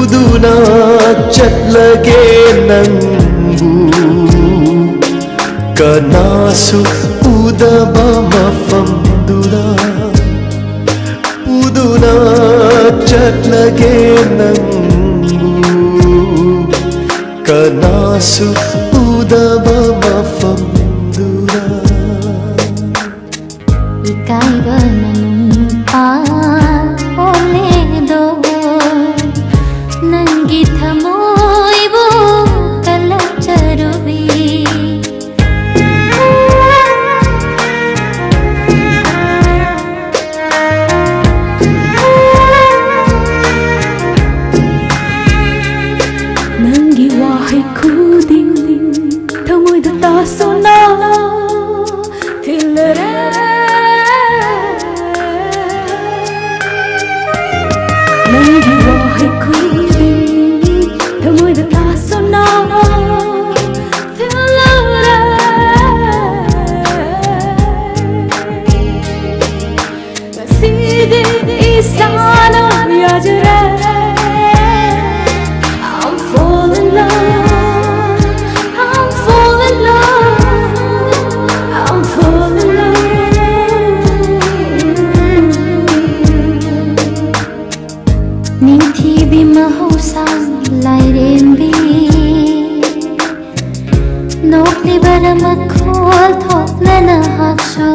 Uduna chatlage nangu Kanasu udaba mafamduda Uduna chatlage nangu Kanasu udaba mafamduda Ikaiba nanumpa oledo Nangi thamoibo kalacharubi Nangi wahai kuding thamoida tasona tilare Nangi wahai kuding thamoida tasona tilare Naside isana yajre I'm falling love I'm falling love I'm falling love Ninthi bi mahausan lairembi Nokli baramat khol thokna na haksho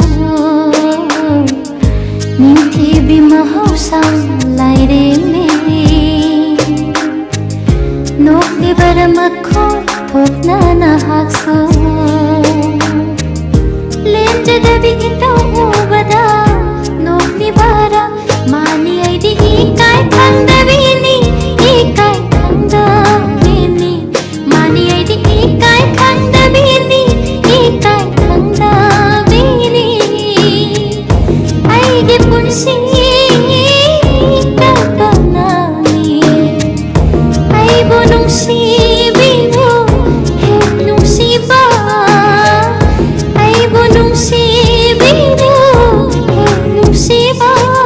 Ninthi bi mahausan lairembi Nokli baramat khol thokna na haksho Lenjada bi ito ubada Nokli bara mani aidi ikai khandavini ikai khandavini mani aidi ikai khandavini ikai khandavini aidi punsi kapanani ai bonung si binu he nung si ba ai bonung si binu he nung si ba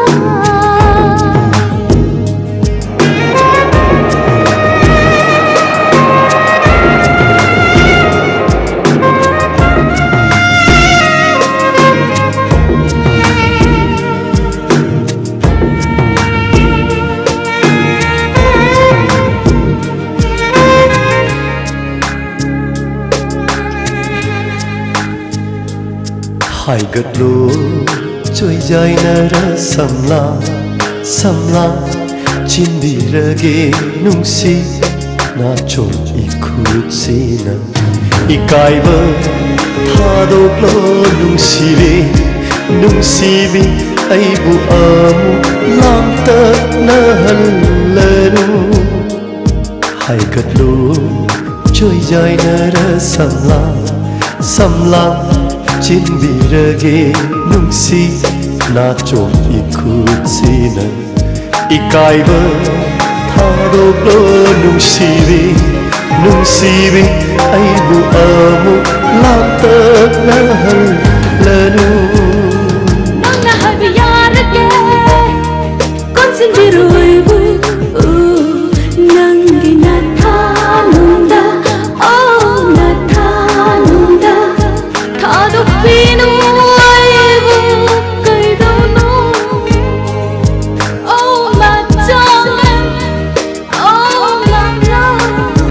Hai gật lúa trôi dài nara samla chin bi rage nung si na chon ikut sina ikai ba thado lo nung si bi ai bu amu lam ta na halaru hai gật lúa trôi dài nara samla chin bi rage nung si na chon ikut sina ikai ba thado lo nung si bi ai bu amu lam ta na hal